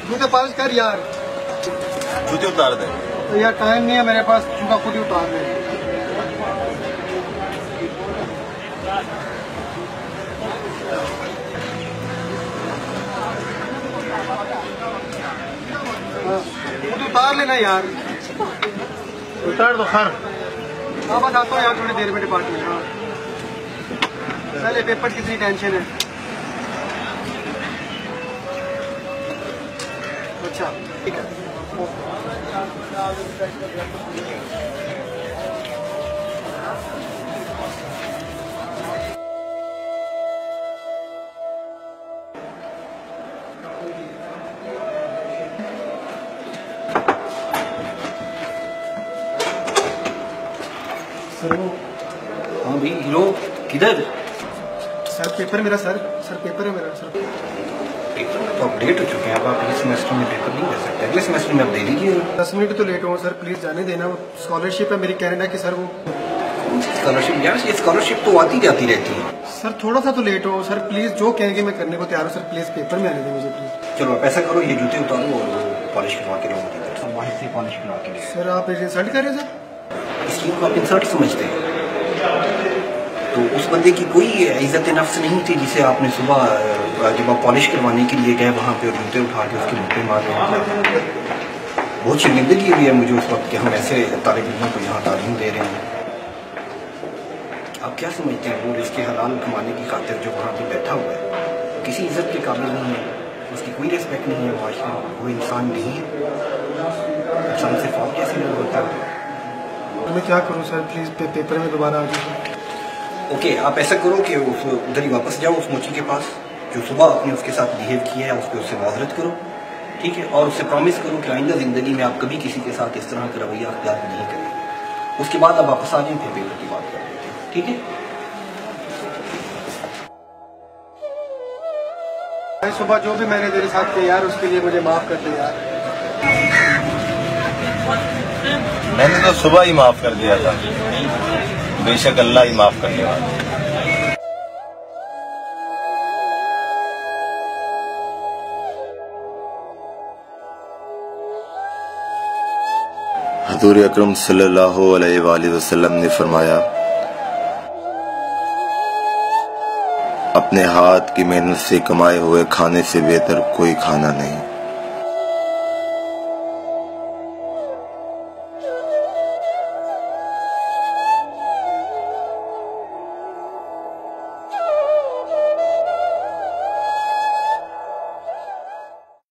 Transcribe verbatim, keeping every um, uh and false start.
जूते पॉलिश कर यार। जूते उतार दे। तो यार टाइम नहीं है मेरे पास, जूता खुद ही उतार दे। खुद उतार लेना यार। उतार दो खैर। हाँ बस आता हूँ यार थोड़ी देर में डिपार्टमेंट। हाँ पहले पेपर कितनी टेंशन है। अच्छा ठीक है। सर वो हाँ भाई हीरो किधर? सर पेपर मेरा सर सर पेपर है मेरा सर। पेपर में तो अपडेट हो चुके हैं, अब आप इस सेमेस्टर में पेपर नहीं दे सकते, अगले सेमेस्टर में आप दे दीजिए। दस मिनट तो लेट हो सर, प्लीज जाने देना। वो स्कॉलरशिप है मेरी कनाडा की सर। वो स्कॉलरशिप यार, ये स्कॉलरशिप तो आती जाती रहती है। सर थोड़ा सा तो लेट हो सर, प्लीज जो कहेंगे मैं करने को तैयार हूँ सर। प्लीज पेपर में आने दें मुझे प्लीज। चलो आप ऐसा करो, ये जूते उतारो और पॉलिश करवा के लो, बाहर से पॉलिश करवा के लिए। सर आप इंसल्ट कर रहे हैं सर। इस चीज को आप इंसल्ट समझते हैं? तो उस बंदे की कोई इज्जत नफ्स नहीं थी जिसे आपने सुबह जब आप पॉलिश करवाने के लिए गए वहाँ पे और जूते उठा के उसके मुँह पे मार रहे हैं। बहुत शर्मिंदगी हुई है मुझे उस वक्त कि हम ऐसे तालिब इल्मों को यहाँ तालीम दे रहे हैं। आप क्या समझते हैं, वो इसके हलाल कमाने की खातिर जो वहाँ पे बैठा हुआ है किसी इज्जत के काबिल नहीं है, उसकी कोई रिस्पेक्ट नहीं है माशरे में, वो इंसान नहीं है। इंसान सिर्फ आप कैसे लोग होता है। मैं क्या करूँ सर, प्लीज पे, पेपर में दोबारा आ जाइए। ओके okay, आप ऐसा करो कि उस उधर ही वापस जाओ उस मोची के पास जो सुबह आपने उसके साथ बिहेव किया है, उस पर उससे माजरत करो, ठीक है? और उससे प्रॉमिस करो कि आइंदा जिंदगी में आप कभी किसी के साथ इस तरह का रवैया अख्तियार नहीं करेंगे। उसके बाद आप वापस आ जाएं, फिर पेपर की बात कर लेते हैं, ठीक है? सुबह जो भी मैंने तेरे साथ किया यार उसके लिए मुझे माफ कर दे यार। मैंने तो सुबह ही माफ कर दिया था, बेशक अल्लाह ही माफ करने वाला। हुज़ूर अकरम सल्लल्लाहु अलैहि वसल्लम ने फरमाया, अपने हाथ की मेहनत से कमाए हुए खाने से बेहतर कोई खाना नहीं।